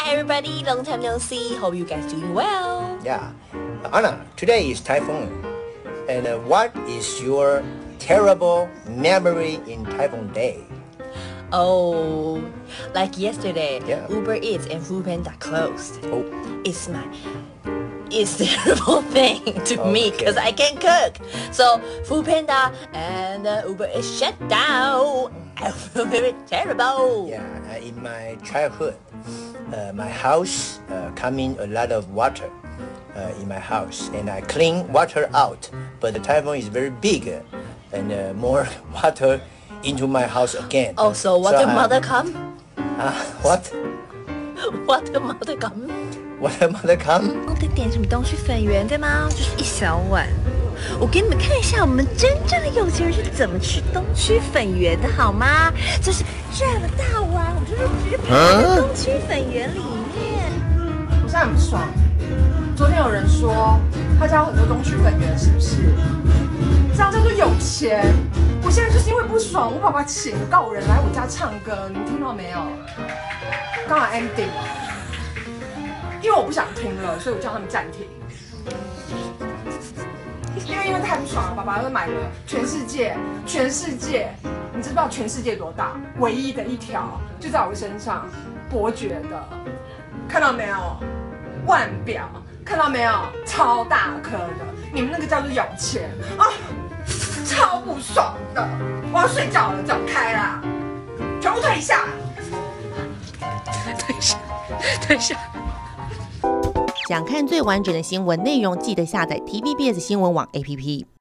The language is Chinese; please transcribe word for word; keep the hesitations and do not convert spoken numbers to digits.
Hi everybody, long time no see. Hope you guys doing well. Yeah, Anna, today is Typhoon, and uh, what is your terrible memory in Typhoon Day? Oh, like yesterday, Yeah. Uber Eats and Foodpanda closed. Oh, It's my it's a terrible thing to me Okay. because I can't cook. So Foodpanda and uh, Uber is shut down. I feel very terrible. yeah. Uh, in my childhood, uh, my house uh, coming a lot of water uh, in my house, and I clean water out. But the typhoon is very big, uh, and uh, more water into my house again. Oh, so what the I- mother come? Uh, what? What the mother come? What the mother come? 得点什么东西粉圆对吗？就是一小碗。我给你们看一下我们真正的有钱人是怎么吃东区粉圆的，好吗？就是这样的大碗，我就是直接泡在东区粉圆里面。 我现在很不爽。昨天有人说他家有很多东区粉圆，是不是？这样叫做有钱。我现在就是因为不爽，我爸爸请告人来我家唱歌，你们听到没有？刚好 ending 了，因为我不想听了，所以我叫他们暂停。因为因为太不爽了，爸爸又买了全世界，全世界，你知不知道全世界多大？唯一的一条就在我身上，伯爵的，看到没有？腕表，看到没有？超大颗的，你们那个叫做有钱啊，超不爽的。我要睡觉了，走开啦，全部退下。 等一下，等一下。 想看最完整的新闻内容，记得下载 T V B S 新闻网 A P P。